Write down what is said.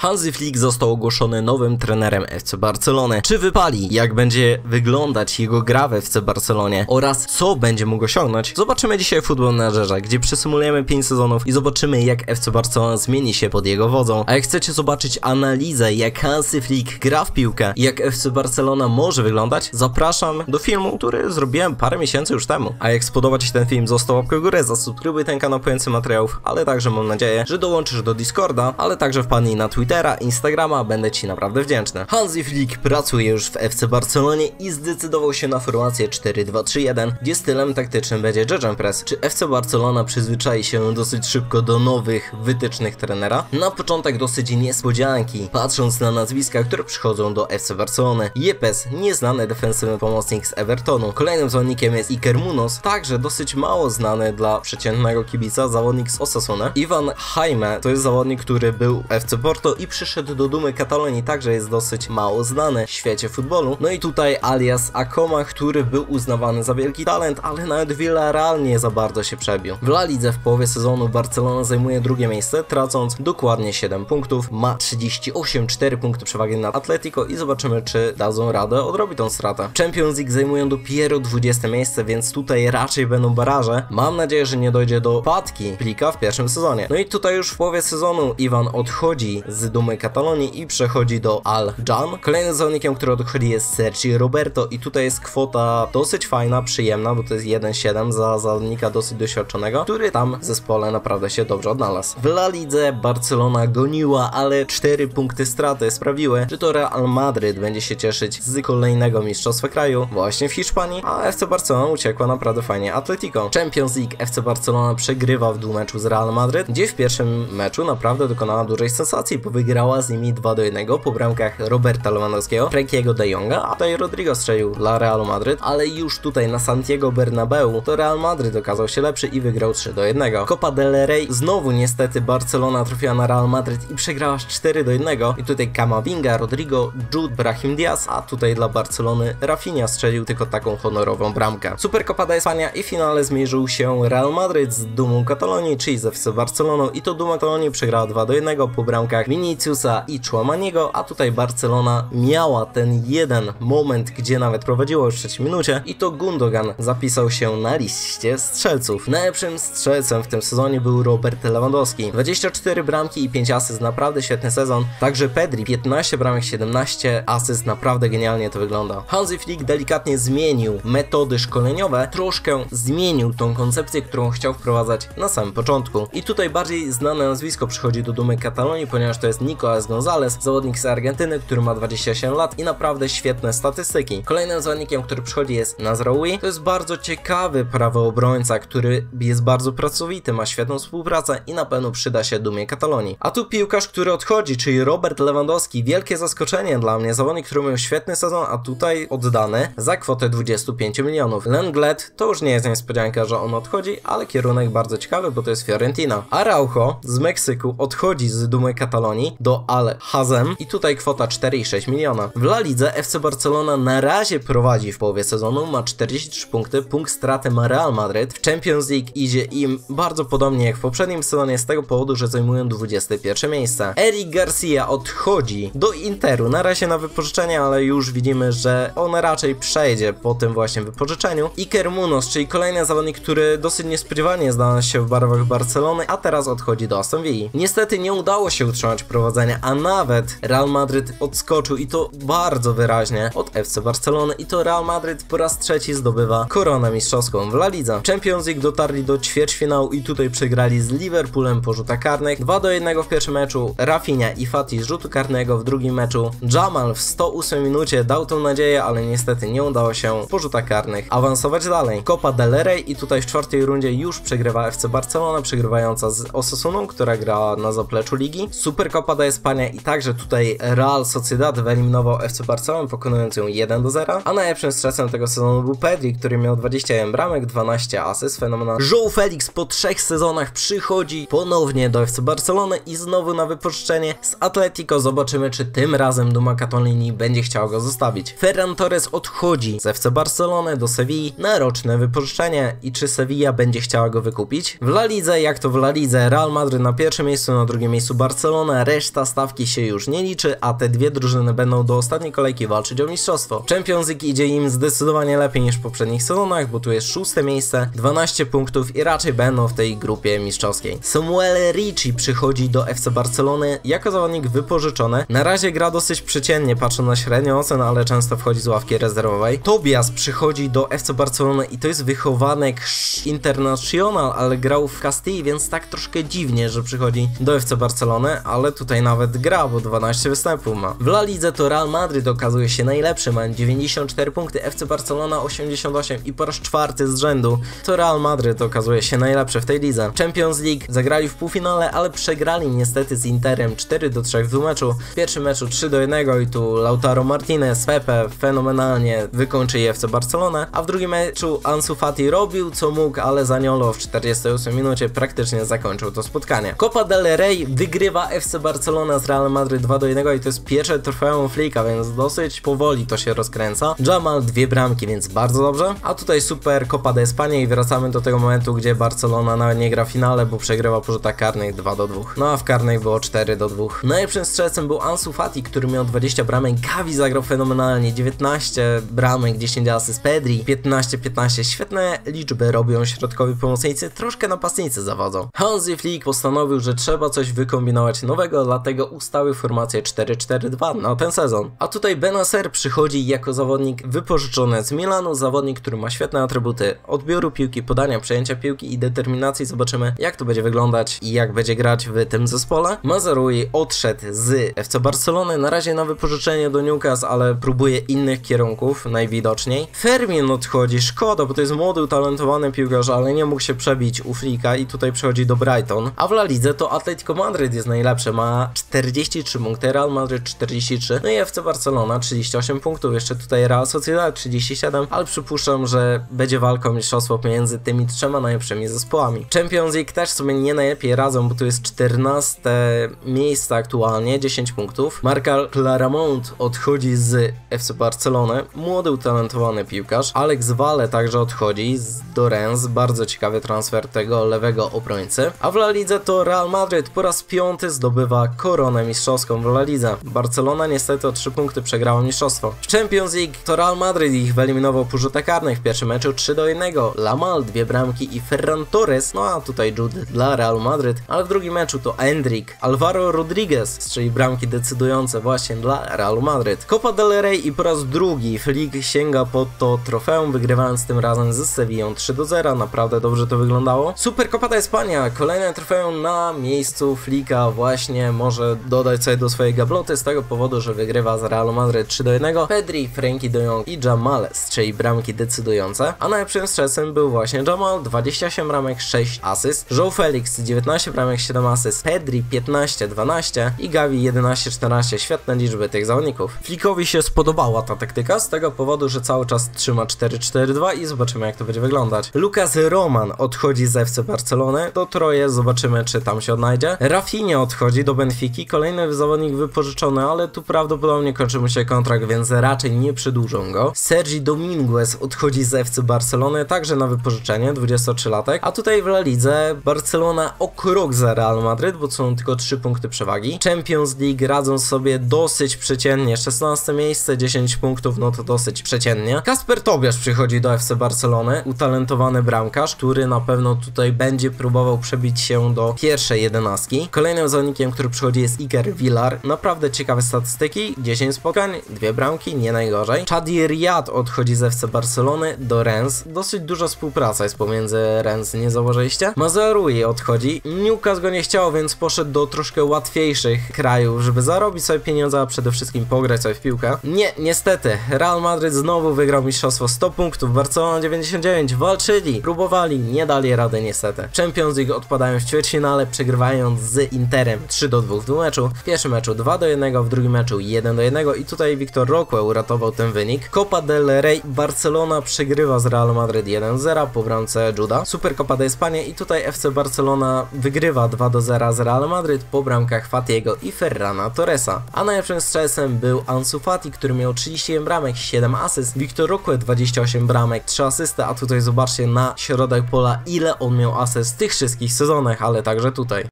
Hansi Flick został ogłoszony nowym trenerem FC Barcelony. Czy wypali? Jak będzie wyglądać jego gra w FC Barcelonie? Oraz co będzie mógł osiągnąć? Zobaczymy dzisiaj w Football Managerze, gdzie przesymulujemy 5 sezonów i zobaczymy, jak FC Barcelona zmieni się pod jego wodzą. A jak chcecie zobaczyć analizę, jak Hansi Flick gra w piłkę i jak FC Barcelona może wyglądać, zapraszam do filmu, który zrobiłem parę miesięcy już temu. A jak spodoba Ci się ten film, zostaw łapkę w górę, zasubskrybuj ten kanał po więcej materiałów, ale także mam nadzieję, że dołączysz do Discorda, ale także wpadnij na Twittera, Instagrama, będę Ci naprawdę wdzięczny. Hansi Flick pracuje już w FC Barcelonie i zdecydował się na formację 4-2-3-1, gdzie stylem taktycznym będzie Gegenpress. Czy FC Barcelona przyzwyczai się dosyć szybko do nowych wytycznych trenera? Na początek dosyć niespodzianki, patrząc na nazwiska, które przychodzą do FC Barcelony. Yepes, nieznany defensywny pomocnik z Evertonu. Kolejnym zawodnikiem jest Iker Munoz, także dosyć mało znany dla przeciętnego kibica zawodnik z Osasuna. Ivan Jaime to jest zawodnik, który był w FC Porto i przyszedł do Dumy Katalonii, także jest dosyć mało znany w świecie futbolu. No i tutaj alias Akoma, który był uznawany za wielki talent, ale nawet Villarreal nie za bardzo się przebił. W La Lidze w połowie sezonu Barcelona zajmuje drugie miejsce, tracąc dokładnie 7 punktów, ma 38, 4 punkty przewagi nad Atletico i zobaczymy, czy dadzą radę odrobić tą stratę. Champions League zajmują dopiero 20 miejsce, więc tutaj raczej będą baraże. Mam nadzieję, że nie dojdzie do padki Flicka w pierwszym sezonie. No i tutaj już w połowie sezonu Iwan odchodzi z Dumy Katalonii i przechodzi do Al Jan. Kolejnym zawodnikiem, który odchodzi, jest Sergi Roberto i tutaj jest kwota dosyć fajna, przyjemna, bo to jest 1,7 za zawodnika dosyć doświadczonego, który tam w zespole naprawdę się dobrze odnalazł. W La Lidze Barcelona goniła, ale 4 punkty straty sprawiły, że to Real Madryt będzie się cieszyć z kolejnego mistrzostwa kraju właśnie w Hiszpanii, a FC Barcelona uciekła naprawdę fajnie Atletico. Champions League FC Barcelona przegrywa w dwumeczu z Real Madryt, gdzie w pierwszym meczu naprawdę dokonała dużej sensacji, bo wygrała z nimi 2-1 po bramkach Roberta Lewandowskiego, Frankiego de Jonga, a tutaj Rodrigo strzelił dla Realu Madryt, ale już tutaj na Santiago Bernabeu to Real Madryt okazał się lepszy i wygrał 3-1. Copa del Rey znowu niestety Barcelona trafiła na Real Madryt i przegrała 4-1 i tutaj Camavinga, Rodrigo, Jude, Brahim Diaz, a tutaj dla Barcelony Rafinha strzelił tylko taką honorową bramkę. Supercopa de España i w finale zmierzył się Real Madryt z Dumą Katalonii, czyli z FC Barceloną i to Duma Katalonii przegrała 2-1 po bramkach Viniciusa i Tchouamaniego, a tutaj Barcelona miała ten jeden moment, gdzie nawet prowadziła już w 3 minucie i to Gundogan zapisał się na liście strzelców. Najlepszym strzelcem w tym sezonie był Robert Lewandowski. 24 bramki i 5 asyst, naprawdę świetny sezon. Także Pedri, 15 bramek, 17 asyst, naprawdę genialnie to wygląda. Hansi Flick delikatnie zmienił metody szkoleniowe, troszkę zmienił tą koncepcję, którą chciał wprowadzać na samym początku. I tutaj bardziej znane nazwisko przychodzi do Dumy Katalonii, ponieważ to jest Nicolas Gonzalez, zawodnik z Argentyny, który ma 27 lat i naprawdę świetne statystyki. Kolejnym zawodnikiem, który przychodzi, jest Nazraoui. To jest bardzo ciekawy prawy obrońca, który jest bardzo pracowity, ma świetną współpracę i na pewno przyda się Dumie Katalonii. A tu piłkarz, który odchodzi, czyli Robert Lewandowski. Wielkie zaskoczenie dla mnie, zawodnik, który miał świetny sezon, a tutaj oddany za kwotę 25 milionów. Lenglet to już nie jest niespodzianka, że on odchodzi, ale kierunek bardzo ciekawy, bo to jest Fiorentina. Araujo z Meksyku odchodzi z Dumy Katalonii do Al Hazem i tutaj kwota 4,6 miliona. W La Lidze FC Barcelona na razie prowadzi w połowie sezonu, ma 43 punkty, punkt straty ma Real Madryt. W Champions League idzie im bardzo podobnie jak w poprzednim sezonie z tego powodu, że zajmują 21 miejsce. Eric Garcia odchodzi do Interu, na razie na wypożyczenie, ale już widzimy, że on raczej przejdzie po tym właśnie wypożyczeniu. Iker Munoz, czyli kolejny zawodnik, który dosyć niespodziewanie znalazł się w barwach Barcelony, a teraz odchodzi do Aston Villa. Niestety nie udało się utrzymać prowadzenia, a nawet Real Madryt odskoczył i to bardzo wyraźnie od FC Barcelony i to Real Madryt po raz trzeci zdobywa koronę mistrzowską w La Lidze. Champions League dotarli do ćwierćfinału i tutaj przegrali z Liverpoolem po rzutach karnych. 2-1 w pierwszym meczu, Rafinha i Fati z rzutu karnego, w drugim meczu Jamal w 108 minucie dał tą nadzieję, ale niestety nie udało się po rzutach karnych awansować dalej. Copa del Rey i tutaj w czwartej rundzie już przegrywa FC Barcelona, przegrywająca z Osasuną, która grała na zapleczu ligi. Supercopa de España i także tutaj Real Sociedad wyeliminował FC Barcelonę, pokonując ją 1-0, a najlepszym strzelcem tego sezonu był Pedri, który miał 21 bramek, 12 asyst, fenomenalny. João Felix po 3 sezonach przychodzi ponownie do FC Barcelony i znowu na wypożyczenie z Atletico. Zobaczymy, czy tym razem Duma Katalonii będzie chciał go zostawić. Ferran Torres odchodzi z FC Barcelony do Sewilli na roczne wypożyczenie i czy Sevilla będzie chciała go wykupić? W La Lidze, jak to w La Lidze, Real Madryt na pierwszym miejscu, na drugim miejscu Barcelona, reszta stawki się już nie liczy, a te dwie drużyny będą do ostatniej kolejki walczyć o mistrzostwo. Champions League idzie im zdecydowanie lepiej niż w poprzednich sezonach, bo tu jest 6. miejsce, 12 punktów i raczej będą w tej grupie mistrzowskiej. Samuel Ricci przychodzi do FC Barcelony jako zawodnik wypożyczony. Na razie gra dosyć przeciętnie, patrzę na średnią ocenę, ale często wchodzi z ławki rezerwowej. Tobias przychodzi do FC Barcelony i to jest wychowanek Internacional, ale grał w Castilla, więc tak troszkę dziwnie, że przychodzi do FC Barcelony, ale tutaj nawet gra, bo 12 występów ma. W La Lidze to Real Madrid okazuje się najlepszy, mają 94 punkty, FC Barcelona 88 i po raz 4 z rzędu to Real Madrid okazuje się najlepszy w tej lidze. Champions League zagrali w półfinale, ale przegrali niestety z Interem 4-3 w dwumeczu. W pierwszym meczu 3-1 i tu Lautaro Martinez, Pepe fenomenalnie wykończy FC Barcelonę, a w drugim meczu Ansu Fati robił co mógł, ale Zaniolo w 48 minucie praktycznie zakończył to spotkanie. Copa del Rey wygrywa FC Barcelona z Real Madrid 2-1 i to jest pierwsze trofeum Flika, więc dosyć powoli to się rozkręca. Jamal 2 bramki, więc bardzo dobrze. A tutaj super Copa de España i wracamy do tego momentu, gdzie Barcelona nawet nie gra w finale, bo przegrywa po rzutach karnych 2-2. No a w karnych było 4-2. Najlepszym strzelcem był Ansu Fati, który miał 20 bramek. Gavi zagrał fenomenalnie, 19 bramek, 10 asyst. Pedri 15-15. Świetne liczby robią środkowi pomocnicy, troszkę napastnicy zawodzą. Hansi Flick postanowił, że trzeba coś wykombinować nowego, dlatego ustawił formację 4-4-2 na ten sezon. A tutaj Benacer przychodzi jako zawodnik wypożyczony z Milanu, zawodnik, który ma świetne atrybuty odbioru piłki, podania, przejęcia piłki i determinacji. Zobaczymy, jak to będzie wyglądać i jak będzie grać w tym zespole. Mazraoui odszedł z FC Barcelony, na razie na wypożyczenie do Newcastle, ale próbuje innych kierunków najwidoczniej. Fermin odchodzi, szkoda, bo to jest młody, utalentowany piłkarz, ale nie mógł się przebić u Flicka i tutaj przechodzi do Brighton. A w La Lidze to Atletico Madrid jest najlepszy, ma 43 punkty, Real Madrid 43, no i FC Barcelona 38 punktów, jeszcze tutaj Real Sociedad 37, ale przypuszczam, że będzie walka o mistrzostwo między tymi trzema najlepszymi zespołami. Champions League też sobie nie najlepiej radzą, bo tu jest 14 miejsce aktualnie, 10 punktów. Marcal Claramunt odchodzi z FC Barcelony, młody, utalentowany piłkarz. Alex Valle także odchodzi do Rennes, bardzo ciekawy transfer tego lewego obrońcy. A w La Lidze to Real Madrid po raz 5 zdobywa koronę mistrzowską w La Lidze. Barcelona niestety o 3 punkty przegrała mistrzostwo. W Champions League to Real Madrid ich wyeliminował po rzutach karnych w pierwszym meczu 3-1. Lamal 2 bramki i Ferran Torres, no a tutaj Jude dla Real Madrid, ale w drugim meczu to Endrick, Alvaro Rodriguez strzeli bramki decydujące właśnie dla Realu Madrid. Copa del Rey i po raz drugi Flick sięga po to trofeum, wygrywając tym razem z Sevillą 3-0, naprawdę dobrze to wyglądało. Super Copa de España, kolejne trofeum na miejscu Flicka, właśnie może dodać sobie do swojej gabloty z tego powodu, że wygrywa z Realu Madrid 3-1. Pedri, Frenkie de Jong i Jamal strzeli bramki decydujące, a najlepszym strzelcem był właśnie Jamal, 28 bramek, 6 asyst, João Felix 19 bramek, 7 asyst, Pedri 15-12 i Gavi 11-14, świetne liczby tych zawodników. Flickowi się spodobała ta taktyka z tego powodu, że cały czas trzyma 4-4-2 i zobaczymy, jak to będzie wyglądać. Lucas Roman odchodzi z FC Barcelony do Troje, zobaczymy, czy tam się odnajdzie. Rafinha odchodzi do Benfiki, kolejny zawodnik wypożyczony, ale tu prawdopodobnie kończy mu się kontrakt, więc raczej nie przedłużą go. Sergi Dominguez odchodzi z FC Barcelony, także na wypożyczenie, 23-latek, a tutaj w La Lidze Barcelona o krok za Real Madrid, bo są tylko 3 punkty przewagi. Champions League radzą sobie dosyć przeciętnie, 16 miejsce, 10 punktów, no to dosyć przeciętnie. Kasper Tobiasz przychodzi do FC Barcelony, utalentowany bramkarz, który na pewno tutaj będzie próbował przebić się do pierwszej 11. Kolejnym zawodnikiem, który przychodzi, jest Iker Villar, naprawdę ciekawe statystyki, 10 spotkań, 2 bramki, nie najgorzej. Chadi Riyad odchodzi z FC Barcelony do Rennes, dosyć duża współpraca jest pomiędzy Rennes, nie zauważyliście? Mazraoui odchodzi, Newcastle go nie chciało, więc poszedł do troszkę łatwiejszych krajów, żeby zarobić sobie pieniądze, a przede wszystkim pograć sobie w piłkę. Niestety, Real Madrid znowu wygrał mistrzostwo, 100 punktów, Barcelona 99, walczyli, próbowali, nie dali rady niestety. Champions League odpadają w ćwierćfinale, przegrywając z Interem 3-2 w dwumeczu, w pierwszym meczu 2-1, w drugim meczu 1-1 i tutaj Victor Roque uratował ten wynik. Copa del Rey, Barcelona przegrywa z Real Madrid 1-0 po bramce Juda. Super Copa de España i tutaj FC Barcelona wygrywa 2-0 z Real Madrid po bramkach Fatiego i Ferrana Torresa. A najlepszym strzelcem był Ansu Fati, który miał 31 bramek, 7 asyst, Victor Roque 28 bramek, 3 asysty, a tutaj zobaczcie na środek pola, ile on miał asyst w tych wszystkich sezonach, ale także tutaj.